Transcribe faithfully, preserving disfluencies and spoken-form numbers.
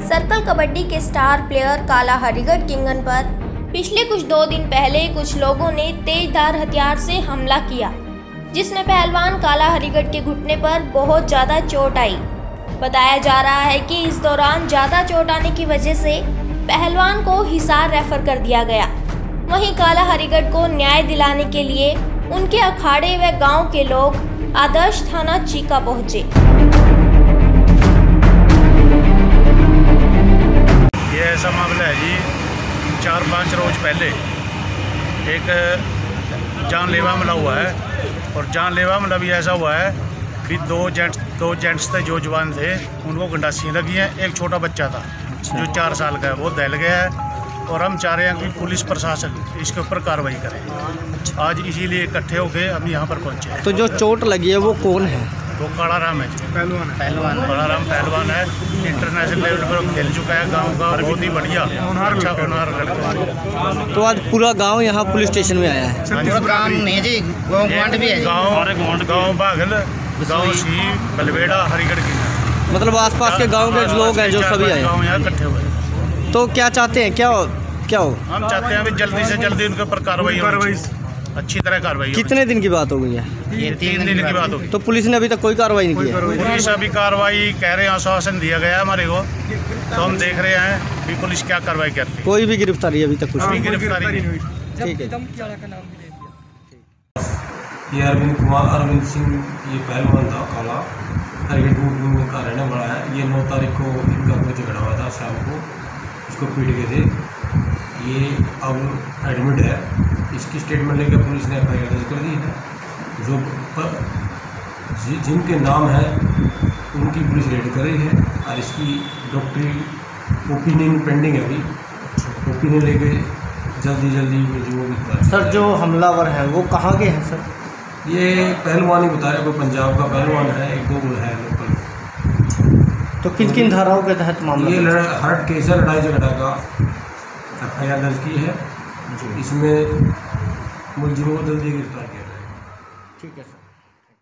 Circle kabaddi के star player काला हरिगढ़ किंगन पर पिछले कुछ दो दिन पहले कुछ लोगों ने तेजधार हथियार से हमला किया, जिसमें पहलवान काला हरिगढ़ के घुटने पर बहुत ज़्यादा चोट आई। बताया जा रहा है कि इस दौरान ज़्यादा चोट आने की वजह से पहलवान को हिसार रेफर कर दिया गया। वहीं काला हरिगढ़ को न्याय दिलाने के लिए उनके अखाड़े व गांव के लोग आदर्श थाना चीका पहुंचे। ये ऐसा मामला है जी, चार पाँच रोज पहले एक जानलेवा हमला हुआ है और जानलेवा हमला भी ऐसा हुआ है कि दो जेंट्स दो जेंट्स थे जो जवान थे, उनको गंडासियाँ लगी हैं। एक छोटा बच्चा था जो चार साल का है, वो दहल गया है और हम चाह रहे हैं कि पुलिस प्रशासन इसके ऊपर कार्रवाई करे। आज इसीलिए इकट्ठे होके हम यहाँ पर पहुँचे। तो जो चोट लगी है वो कौन है? वो काला राम है जी, पहलवान है। पहलवान काला राम पहलवान है, इंटरनेशनल लेवल पर खेल चुका है। गांव का बहुत ही बढ़िया अच्छा होनहार लड़का। तो आज पूरा गांव यहाँ पुलिस स्टेशन में आया है? पूरा गांव नहीं जी, गांव भी है। गांव गांव बागल, गांव सी बलवेड़ा, हरिगढ़ की, मतलब आसपास के गांव के लोग हैं जो सभी आए गाँव यहाँ इकट्ठे हुए। तो क्या चाहते हैं, क्या क्या हो? हम चाहते हैं जल्दी से जल्दी उनके ऊपर कार्रवाई कार्रवाई अच्छी तरह कार्रवाई। कितने दिन की बात हो गई है? ये तीन दिन की बात होगी। तो पुलिस ने अभी तक कोई कार्रवाई नहीं की? पुलिस अभी कार्रवाई कह रहे हैं, आश्वासन दिया गया है हमारे को, तो हम देख रहे हैं कि पुलिस क्या कार्रवाई करती है। कोई भी गिरफ्तारी अभी तक कुछ नहीं गिरफ्तारी नहीं हुई। ठीक है। ये अरविंद कुमार अरविंद सिंह ये पहलवान था काला हरिगढ़ का रहने वाला है। ये नौ तारीख को इनका कोई झगड़ा हुआ था, शाम को इसको पीट गए थे। ये अब एडमिट है। इसकी स्टेटमेंट लेकर पुलिस ने एफ आई आर दर्ज कर दी है। जो जि, जिनके नाम है उनकी पुलिस रेड कर रही है और इसकी डॉक्टरी ओपिनियन पेंडिंग है। अभी ओपिनियन लेके जल्दी जल्दी जो सर जो हमलावर है वो कहाँ के हैं सर? ये पहलवान ही बता रहे, कोई पंजाब का पहलवान है, एक दो है लोकल। तो किन किन धाराओं के तहत मामला? ये हर्ट केस है, लड़ाई झगड़ा का एफ आई आर दर्ज की है। इसमें मुलजिमों को जल्दी गिरफ्तार किया जाएगा। ठीक है सर।